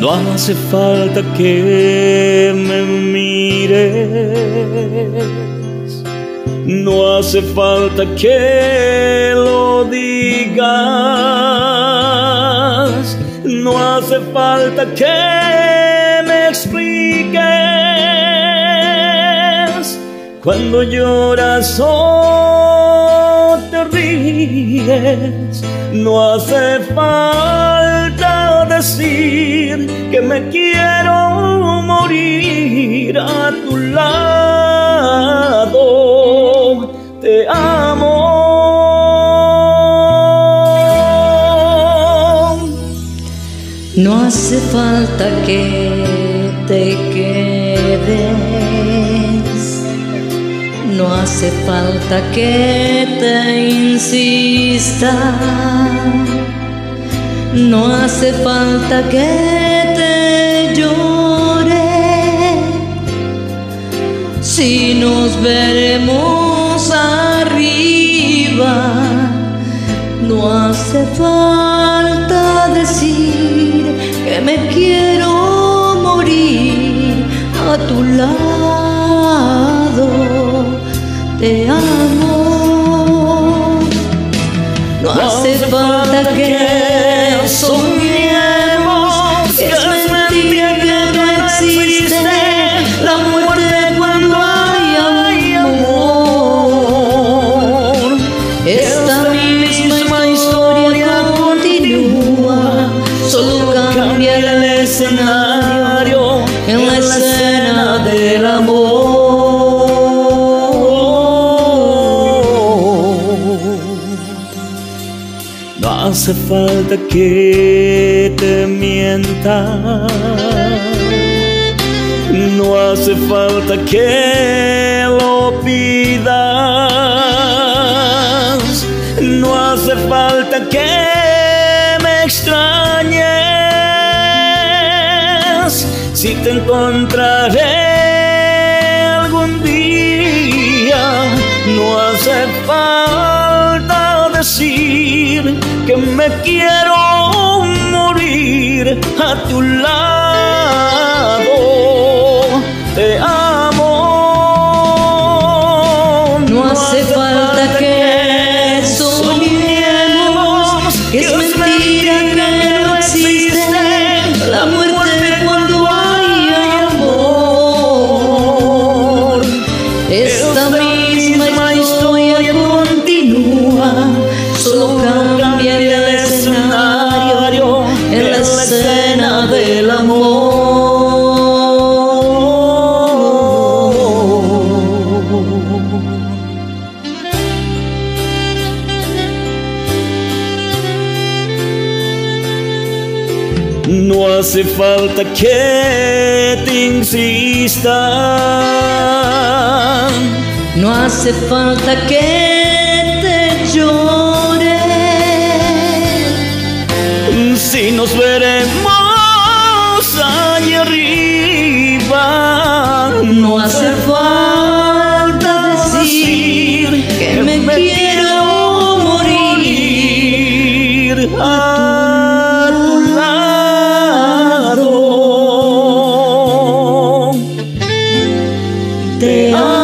No hace falta que me mires, no hace falta que lo digas, no hace falta que me expliques. Cuando lloras o te ríes, no hace falta decir que me quiero morir a tu lado. Te amo. No hace falta que te quedes, no hace falta que te insista, no hace falta que te llore. Si nos veremos arriba, no hace falta decir que me quiero morir a tu lado. Te amo. No hace falta que soñemos, que es mentira que no existe la muerte cuando hay amor. Esta misma historia continúa, solo cambia el escenario en la escena del amor. No hace falta que te mienta, no hace falta que lo pidas, no hace falta que me extrañes. Si te encontraré algún día, no hace falta decir que me quiero morir a tu lado. Te amo. No hace falta que soñemos, que es mentira que no existe la muerte cuando hay amor. Esta misma historia continúa, solo cambia el escenario en la escena del amor. No hace falta que te insistan, no hace falta que te llore. Si nos veremos allá arriba, no hace falta decir que me quiero morir a tu lado. Te amo.